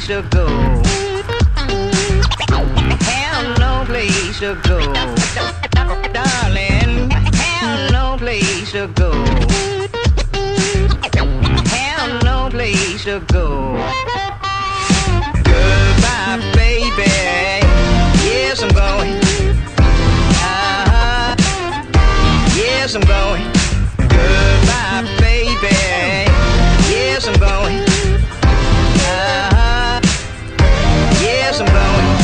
place to go. Have no place to go. Darling, have no place to go. Have no place to go. Goodbye, baby. Yes, I'm going. Yes, I'm going. Goodbye, baby. Yes, I'm going. Yes, I'm going.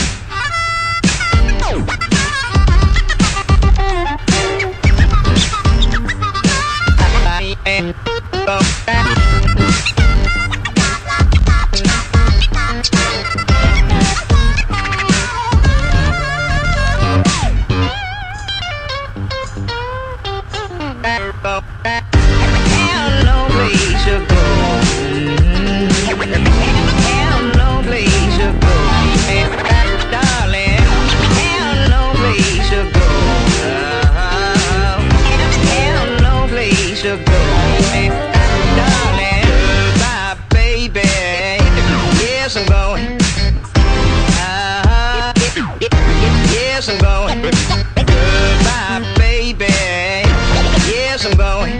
Have no place to go. Have no place to go. Darling, have no place to go. Have no place to go. Darling, goodbye, baby. Yes, I'm going. Yes, I'm going. Goodbye, baby. Yes, I'm going.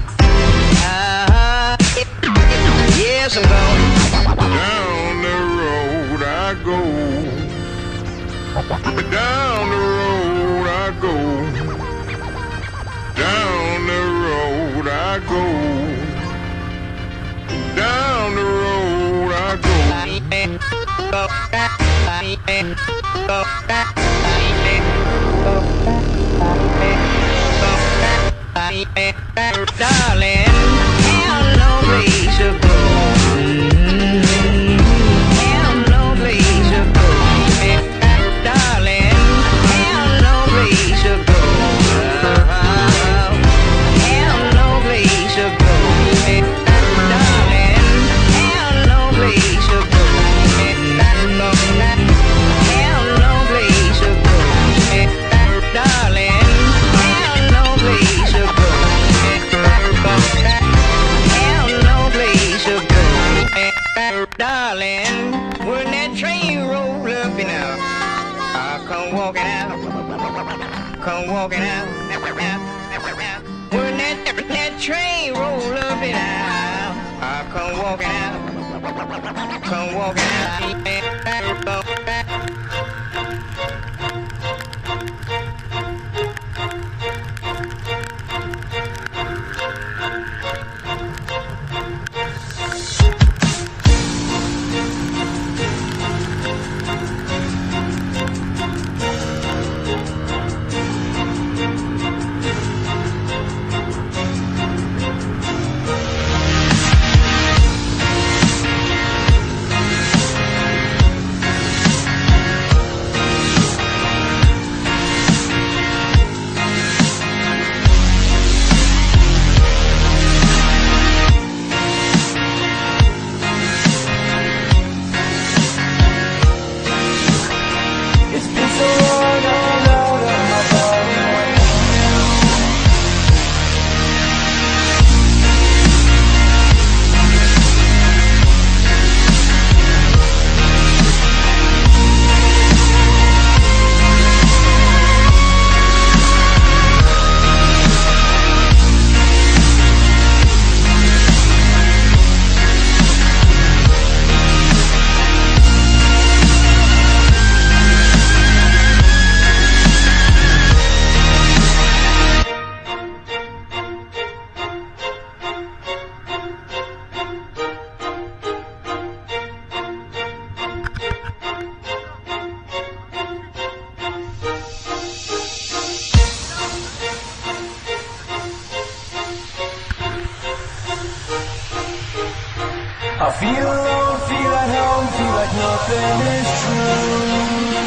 Yes, I'm going. Down the road I go. Down the road I go. Down the road I go. Down the road I go. Darling, have no place to go. Have no place to go. Darling, have no place to go. Have no place to go. Darling, have no place to go. Have no place to go. Darling, have no place to go. Have no place to go. Darling, when that train roll up and out, I'll come walking out. Come walking out. When that train roll up and out, I'll come walking out. Come walking out. I feel alone, feel at home, feel like nothing is true.